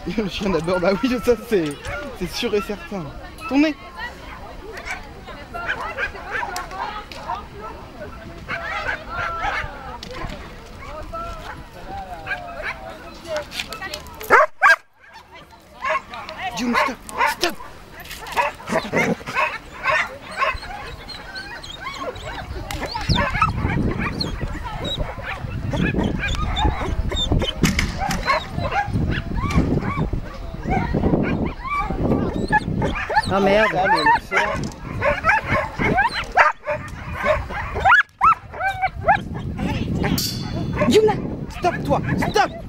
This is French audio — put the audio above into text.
Le chien d'abord, bah oui, ça c'est sûr et certain. Tournez. June, stop, stop. Ah merde. Yuna, stop toi, stop.